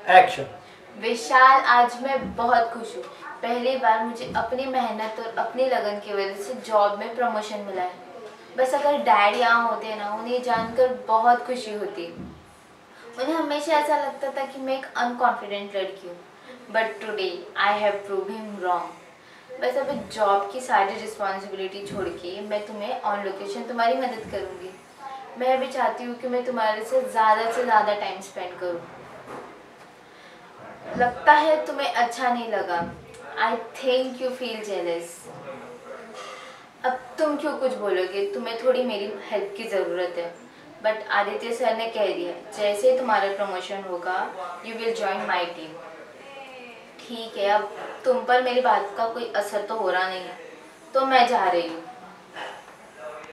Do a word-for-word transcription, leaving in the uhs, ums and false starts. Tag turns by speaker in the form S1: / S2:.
S1: Action.
S2: विशाल, आज मैं बहुत खुश हूँ। पहली बार मुझे अपनी मेहनत और अपनी लगन की वजह से जॉब में प्रमोशन मिला है। बस अगर डैड यहाँ होते ना, उन्हें जानकर बहुत खुशी होती। उन्हें हमेशा ऐसा लगता था कि मैं एक अनकॉन्फिडेंट लड़की हूँ, but today I have prove him wrong. बस अब जॉब की सारी रिस्पॉन्सिबिलिटी छोड़ के मैं तुम्हें ऑन लोकेशन तुम्हारी मदद करूँगी। मैं भी चाहती हूँ कि मैं तुम्हारे से ज़्यादा से ज़्यादा टाइम स्पेंड करूँ। लगता है तुम्हें अच्छा नहीं लगा। I think you feel jealous. अब तुम क्यों कुछ बोलोगे? तुम्हें थोड़ी मेरी हेल्प की ज़रूरत है। बट आदित्य सर ने कह दिया, जैसे ही तुम्हारा प्रमोशन होगा you will join my team. ठीक है, अब तुम पर मेरी बात का कोई असर तो हो रहा नहीं है, तो मैं जा रही हूँ।